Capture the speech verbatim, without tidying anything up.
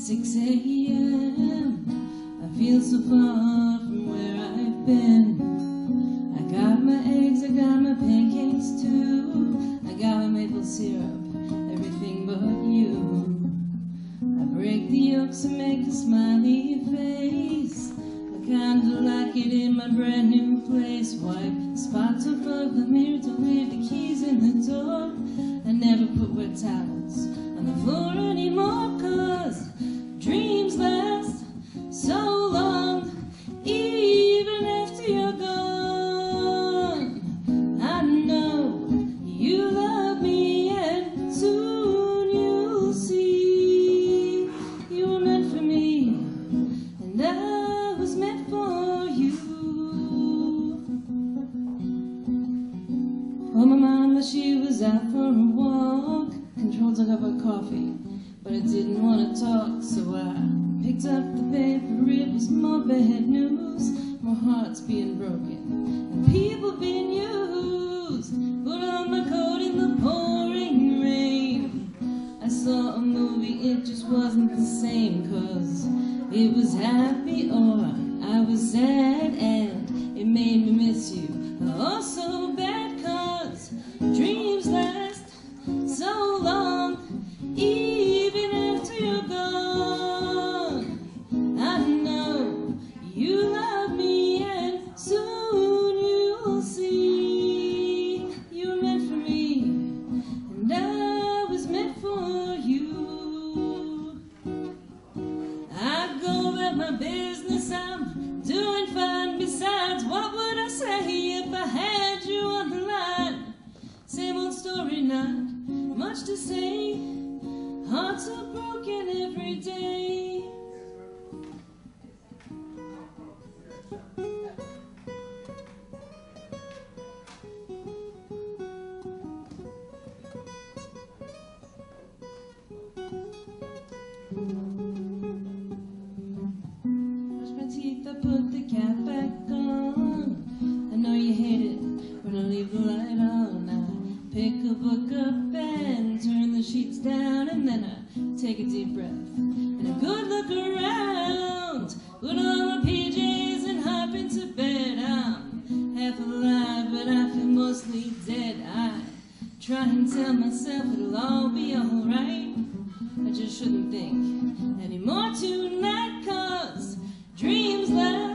six A M I feel so far from where I've been. I got my eggs, I got my pancakes too. I got my maple syrup, everything but you. I break the yolks and make a smiley face. I kinda like it in my brand new place. Wipe spots off of the mirror, don't leave the keys in the door. I never put wet towels on the floor anymore, cause dreams last so long, even after you're gone. I know you love me, and soon you'll see you were meant for me, and I was meant for you. Oh, my mama, she was out for a walk. Control took up her coffee, but I didn't want to talk, so I picked up the paper. It was more bad news, more hearts being broken, and people being used. Put on my coat in the pouring rain. I saw a movie, it just wasn't the same, cause it was happy or I was sad, and it made me miss you. Oh, so bad, cause dreams last so long, even after you're gone. I know you love me, and soon you'll see you were meant for me, and I was meant for you. I go about my business, I'm doing fine. Besides, what would I say if I had you on the line? Same old story, not much to say. Hearts are broken every day. Brush my teeth, I put the cat back on. I know you hate it when I leave the light on. I pick a book up and turn the sheets down, and then I take a deep breath and a good look around. Put on my P Js and hop into bed. I'm half alive, but I feel mostly dead. I try and tell myself it'll all be alright. I just shouldn't think anymore tonight, cause dreams last